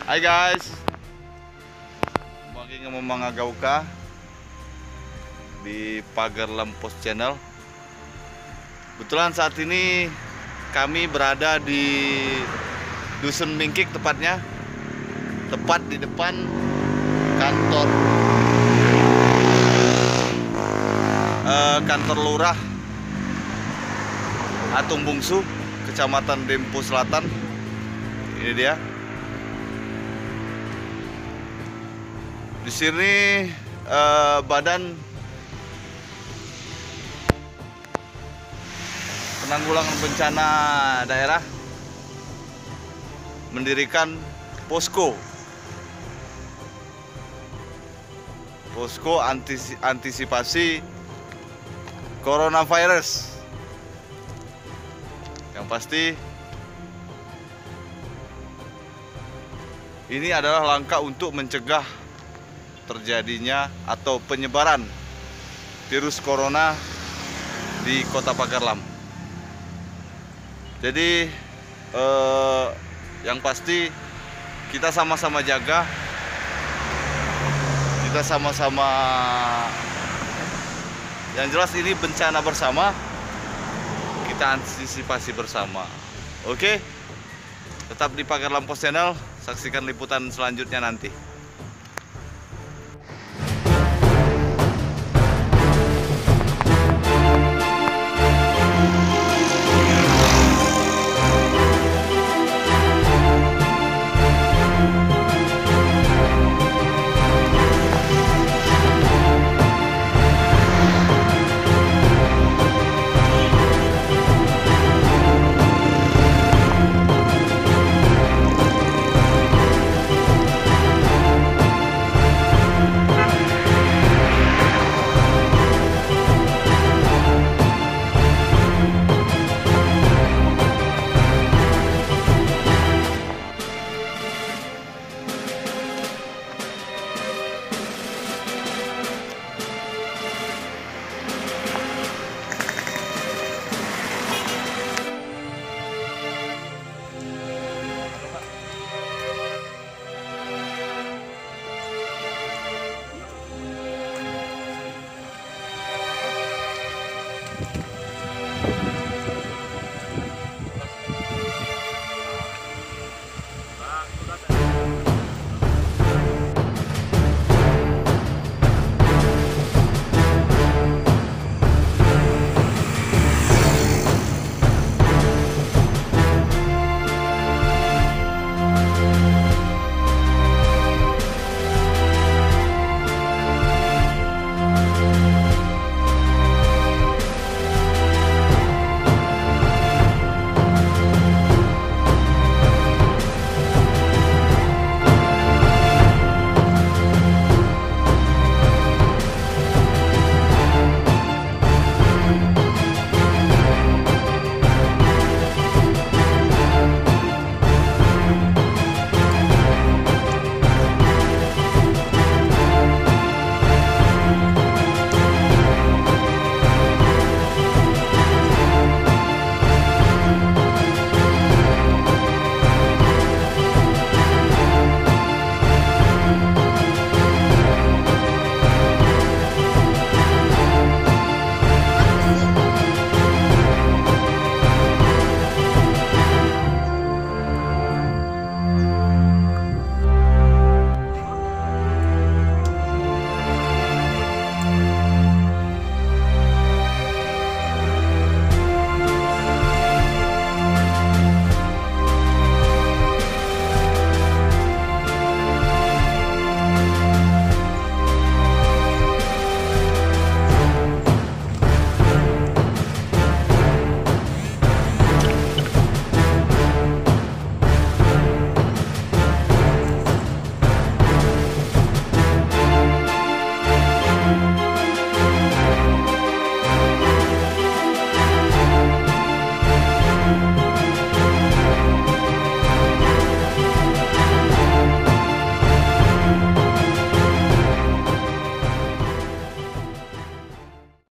Hai guys, bagi nga mamangagaw ka di Pagar Lampos Channel. Kebetulan saat ini kami berada di Dusun Mingkik, tepatnya tepat di depan kantor lurah Atung Bungsu, Kecamatan Dempo Selatan. Ini dia. Di sini Badan Penanggulangan Bencana Daerah mendirikan posko antisipasi coronavirus. Yang pasti ini adalah langkah untuk mencegah terjadinya atau penyebaran virus corona di Kota Pagar Lam. Jadi yang pasti kita sama-sama jaga, kita sama-sama, yang jelas ini bencana bersama, kita antisipasi bersama. Oke, tetap di Pagar Lampos Channel, saksikan liputan selanjutnya nanti.